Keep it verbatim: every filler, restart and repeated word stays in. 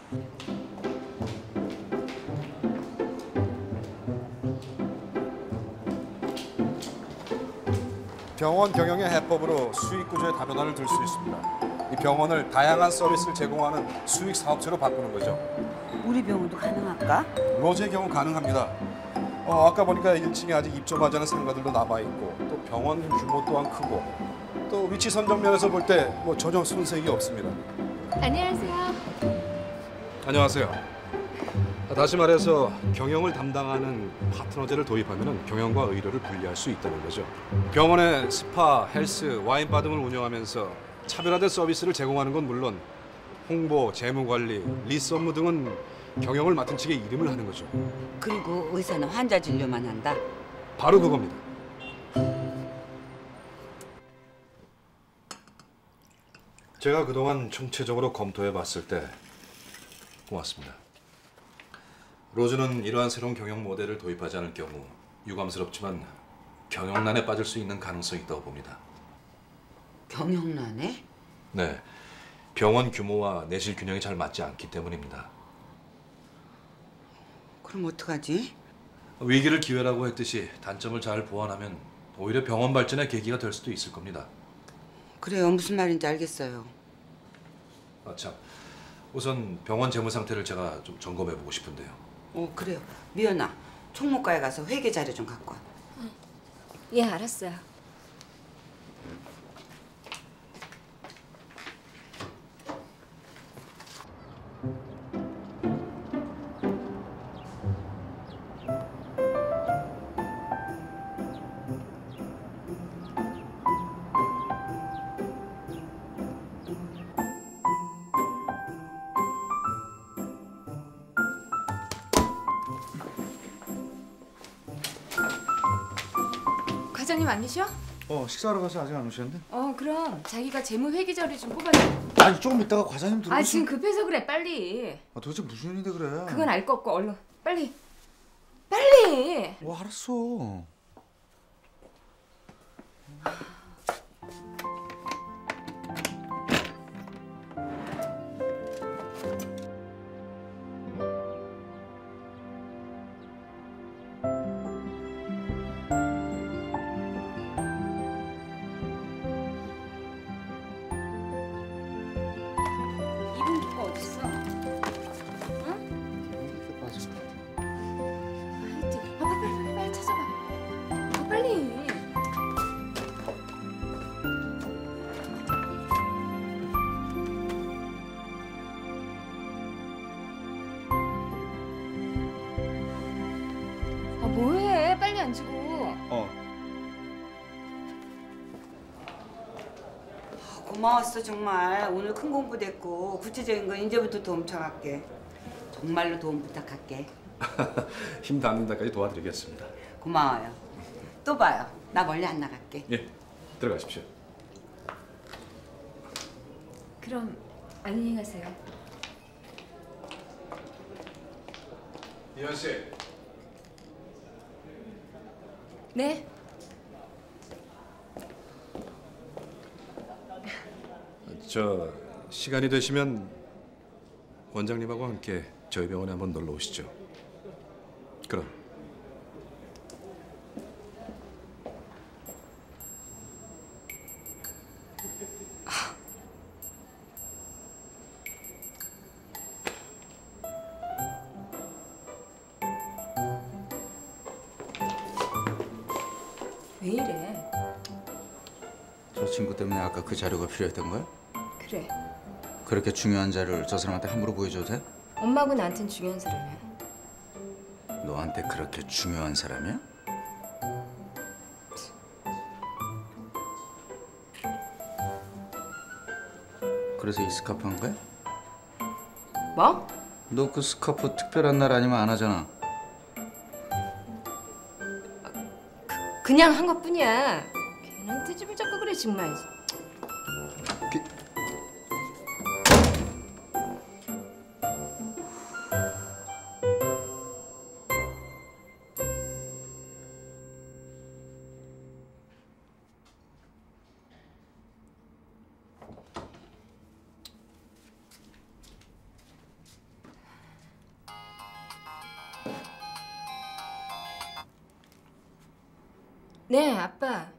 병원 경영의 해법으로 수익 구조의 다변화를 들 수 있습니다. 이 병원을 다양한 서비스를 제공하는 수익 사업체로 바꾸는 거죠. 우리 병원도 가능할까? 로제의 경우 가능합니다. 어, 아까 보니까 일 층에 아직 입점하지 않은 상가들도 남아있고 또 병원 규모 또한 크고 또 위치 선정 면에서 볼 때 뭐 전혀 손색이 없습니다. 안녕하세요. 안녕하세요. 다시 말해서 경영을 담당하는 파트너제를 도입하면 경영과 의료를 분리할 수 있다는 거죠. 병원에 스파, 헬스, 와인바 등을 운영하면서 차별화된 서비스를 제공하는 건 물론 홍보, 재무관리, 리스 업무 등은 경영을 맡은 측의 이름을 하는 거죠. 그리고 의사는 환자 진료만 한다? 바로 그겁니다. 제가 그동안 총체적으로 검토해 봤을 때 고맙습니다. 로즈는 이러한 새로운 경영 모델을 도입하지 않을 경우 유감스럽지만 경영난에 빠질 수 있는 가능성이 있다고 봅니다. 경영난에? 네, 병원 규모와 내실 균형이 잘 맞지 않기 때문입니다. 그럼 어떡하지? 위기를 기회라고 했듯이 단점을 잘 보완하면 오히려 병원 발전의 계기가 될 수도 있을 겁니다. 그래요, 무슨 말인지 알겠어요. 아 참, 우선 병원 재무 상태를 제가 좀 점검해 보고 싶은데요. 어, 그래요. 미연아, 총무과에 가서 회계 자료 좀 갖고 와. 예, 알았어요. 과장님 아니셔? 어, 식사하러 가서 아직 안 오셨는데? 어, 그럼 자기가 재무 회계 자료 좀 뽑아줘. 아니, 조금 있다가 과장님 들어오시... 아, 지금 급해서 그래, 빨리. 아, 도대체 무슨 일인데 그래? 그건 알 거 없고 얼른 빨리. 빨리. 뭐 알았어. 이분 누가 어딨어? 응? 하여튼, 아, 빨리 빨리 빨리 빨리 찾아봐. 아, 빨리. 아, 뭐해? 빨리 앉고. 어. 고마웠어, 정말. 오늘 큰 공부 됐고 구체적인 건 이제부터 도움 청할게. 정말로 도움 부탁할게. 힘 닿는 데까지 도와드리겠습니다. 고마워요. 또 봐요. 나 멀리 안 나갈게. 예, 들어가십시오. 그럼 안녕히 가세요. 이현 씨. 네? 저 시간이 되시면 원장님하고 함께 저희 병원에 한번 놀러 오시죠. 그럼. 왜 이래? 저 친구 때문에 아까 그 자료가 필요했던 거야? 그래. 그렇게 중요한 자료를 저 사람한테 함부로 보여줘도 돼? 엄마하고 나한텐 중요한 사람이야. 너한테 그렇게 중요한 사람이야? 그래서 이 스카프 한 거야? 뭐? 너 그 스카프 특별한 날 아니면 안 하잖아. 그냥 한 것뿐이야. 걔한테 집을 잡고 그래 정말. 그... 네, 아빠.